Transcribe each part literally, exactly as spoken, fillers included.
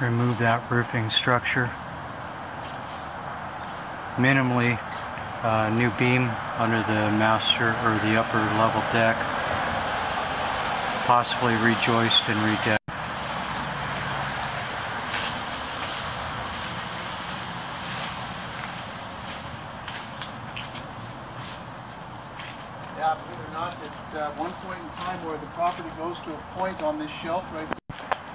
remove that roofing structure. Minimally uh, new beam under the master or the upper level deck. Possibly rejoist and redeck. Yeah, believe it or not, at uh, one point in time where the property goes to a point on this shelf right there.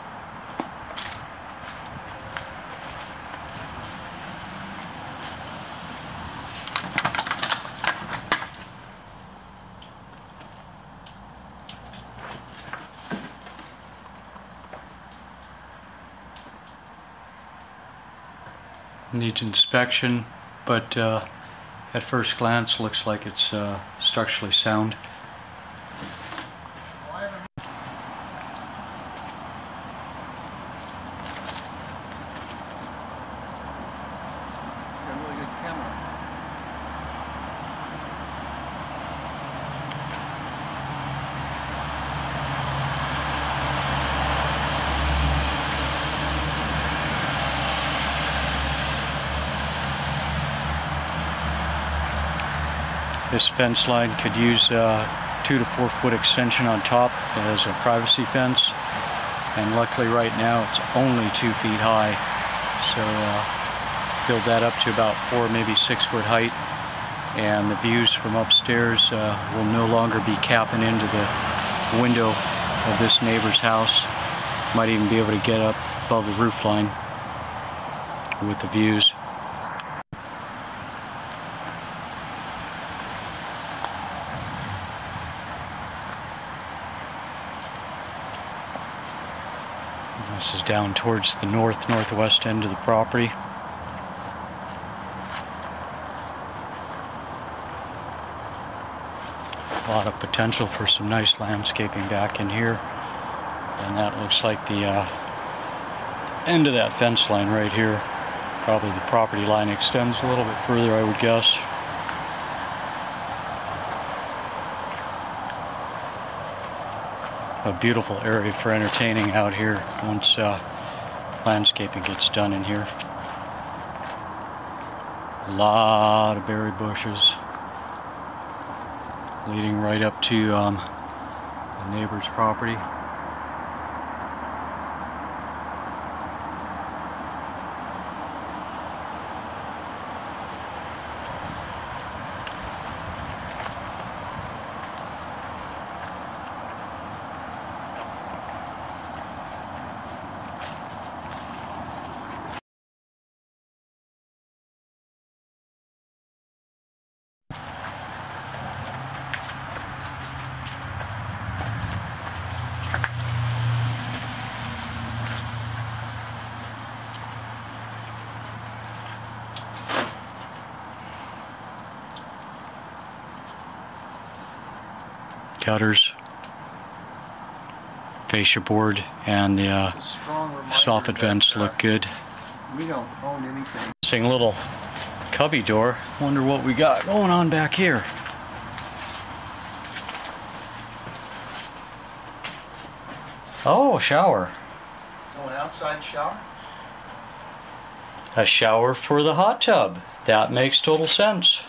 Needs inspection, but uh, at first glance looks like it's uh, structurally sound. This fence line could use uh, two to four foot extension on top as a privacy fence, and luckily right now it's only two feet high, so uh, build that up to about four, maybe six foot height, and the views from upstairs uh, will no longer be capping into the window of this neighbor's house. Might even be able to get up above the roof line with the views. This is down towards the north, northwest end of the property. A lot of potential for some nice landscaping back in here. And that looks like the uh, end of that fence line right here. Probably the property line extends a little bit further, I would guess. A beautiful area for entertaining out here once uh, landscaping gets done in here. A lot of berry bushes leading right up to um, the neighbor's property. Gutters, fascia board, and the uh, soffit vents look good. We don't own anything. Interesting little cubby door. Wonder what we got going on back here. Oh, a shower. Oh, an outside shower? A shower for the hot tub. That makes total sense.